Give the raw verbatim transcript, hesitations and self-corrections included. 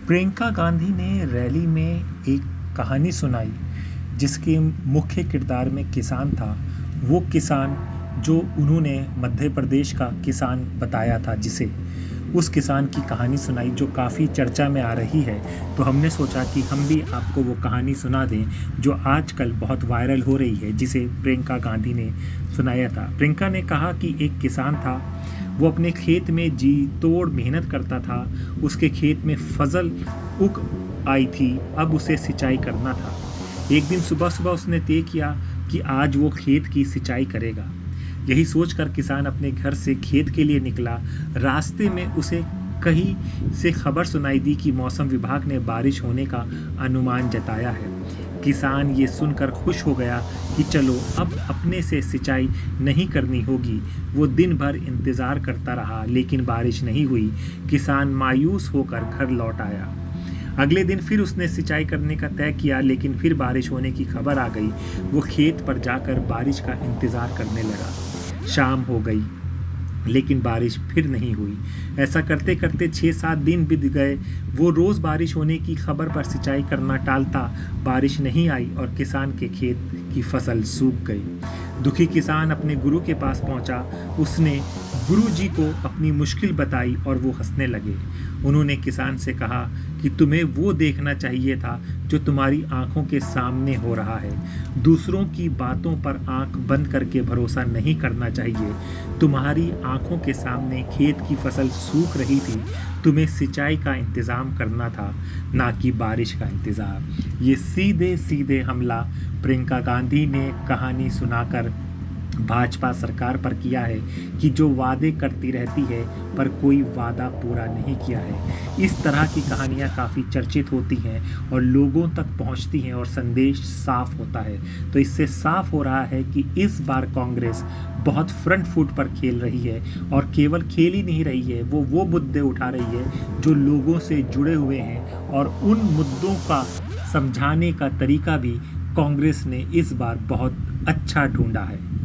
प्रियंका गांधी ने रैली में एक कहानी सुनाई जिसके मुख्य किरदार में किसान था। वो किसान जो उन्होंने मध्य प्रदेश का किसान बताया था, जिसे उस किसान की कहानी सुनाई जो काफ़ी चर्चा में आ रही है। तो हमने सोचा कि हम भी आपको वो कहानी सुना दें जो आजकल बहुत वायरल हो रही है, जिसे प्रियंका गांधी ने सुनाया था। प्रियंका ने कहा कि एक किसान था, वो अपने खेत में जी तोड़ मेहनत करता था। उसके खेत में फसल उग आई थी, अब उसे सिंचाई करना था। एक दिन सुबह सुबह उसने तय किया कि आज वो खेत की सिंचाई करेगा। यही सोचकर किसान अपने घर से खेत के लिए निकला। रास्ते में उसे कहीं से खबर सुनाई दी कि मौसम विभाग ने बारिश होने का अनुमान जताया है। किसान ये सुनकर खुश हो गया कि चलो अब अपने से सिंचाई नहीं करनी होगी। वो दिन भर इंतज़ार करता रहा, लेकिन बारिश नहीं हुई। किसान मायूस होकर घर लौट आया। अगले दिन फिर उसने सिंचाई करने का तय किया, लेकिन फिर बारिश होने की खबर आ गई। वो खेत पर जाकर बारिश का इंतज़ार करने लगा। शाम हो गई, लेकिन बारिश फिर नहीं हुई। ऐसा करते करते छः सात दिन बीत गए। वो रोज़ बारिश होने की खबर पर सिंचाई करना टालता। बारिश नहीं आई और किसान के खेत की फसल सूख गई। दुखी किसान अपने गुरु के पास पहुंचा। उसने गुरु जी को अपनी मुश्किल बताई और वो हंसने लगे। उन्होंने किसान से कहा कि तुम्हें वो देखना चाहिए था जो तुम्हारी आंखों के सामने हो रहा है। दूसरों की बातों पर आंख बंद करके भरोसा नहीं करना चाहिए। तुम्हारी आंखों के सामने खेत की फसल सूख रही थी। तुम्हें सिंचाई का इंतज़ाम करना था, ना कि बारिश का इंतज़ार। ये सीधे सीधे हमला प्रियंका गांधी ने कहानी सुनाकर भाजपा सरकार पर किया है कि जो वादे करती रहती है पर कोई वादा पूरा नहीं किया है। इस तरह की कहानियाँ काफ़ी चर्चित होती हैं और लोगों तक पहुँचती हैं और संदेश साफ होता है। तो इससे साफ हो रहा है कि इस बार कांग्रेस बहुत फ्रंट फुट पर खेल रही है, और केवल खेल ही नहीं रही है, वो वो मुद्दे उठा रही है जो लोगों से जुड़े हुए हैं, और उन मुद्दों का समझाने का तरीका भी कांग्रेस ने इस बार बहुत अच्छा ढूंढा है।